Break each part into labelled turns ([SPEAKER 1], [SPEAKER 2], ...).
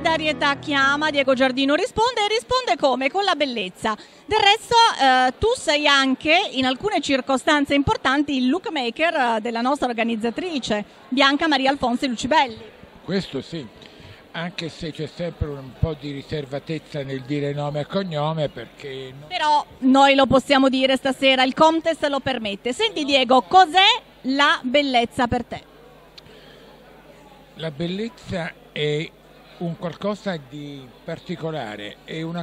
[SPEAKER 1] solidarietà chiama, Diego Giardino risponde, e risponde come? Con la bellezza. Del resto tu sei anche, in alcune circostanze importanti, il lookmaker della nostra organizzatrice, Bianca Maria Alfonsi Lucibelli.
[SPEAKER 2] Questo sì, anche se c'è sempre un po' di riservatezza nel dire nome e cognome, perché...
[SPEAKER 1] Però noi lo possiamo dire stasera, il contest lo permette. Senti Diego, cos'è la bellezza per te?
[SPEAKER 2] La bellezza è un qualcosa di particolare,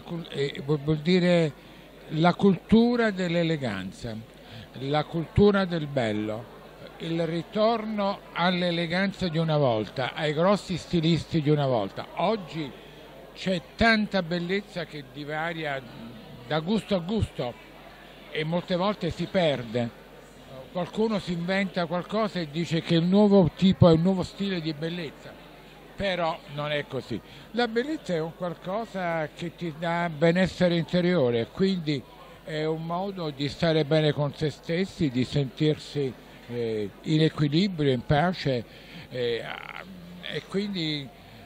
[SPEAKER 2] vuol dire la cultura dell'eleganza, la cultura del bello, il ritorno all'eleganza di una volta, ai grossi stilisti di una volta. Oggi c'è tanta bellezza che divaria da gusto a gusto e molte volte si perde. Qualcuno si inventa qualcosa e dice che il nuovo tipo è un nuovo stile di bellezza, però non è così. La bellezza è un qualcosa che ti dà benessere interiore, quindi è un modo di stare bene con se stessi, di sentirsi in equilibrio, in pace e quindi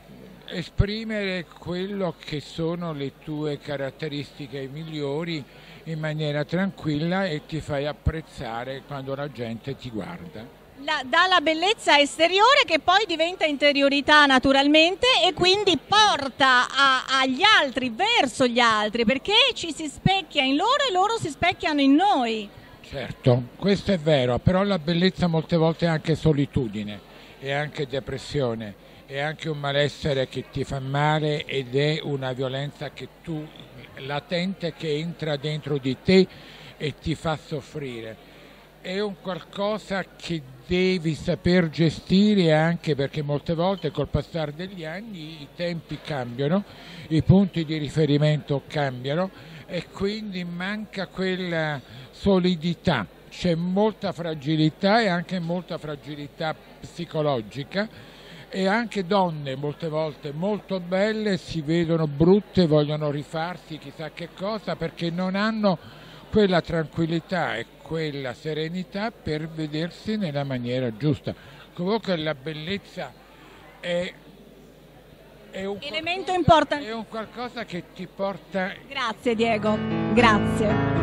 [SPEAKER 2] esprimere quello che sono le tue caratteristiche migliori in maniera tranquilla, e ti fai apprezzare quando la gente ti guarda.
[SPEAKER 1] Dalla bellezza esteriore che poi diventa interiorità naturalmente, e quindi porta agli altri, verso gli altri, perché ci si specchia in loro e loro si specchiano in noi.
[SPEAKER 2] Certo, questo è vero, però la bellezza molte volte è anche solitudine, è anche depressione, è anche un malessere che ti fa male, ed è una violenza che tu latente che entra dentro di te e ti fa soffrire. È un qualcosa che devi saper gestire, anche perché molte volte col passare degli anni i tempi cambiano, i punti di riferimento cambiano e quindi manca quella solidità. C'è molta fragilità e anche molta fragilità psicologica, e anche donne molte volte molto belle si vedono brutte, vogliono rifarsi chissà che cosa, perché non hanno quella tranquillità e quella serenità per vedersi nella maniera giusta. Comunque la bellezza è un
[SPEAKER 1] elemento importante.
[SPEAKER 2] È un qualcosa che ti porta...
[SPEAKER 1] Grazie Diego, grazie.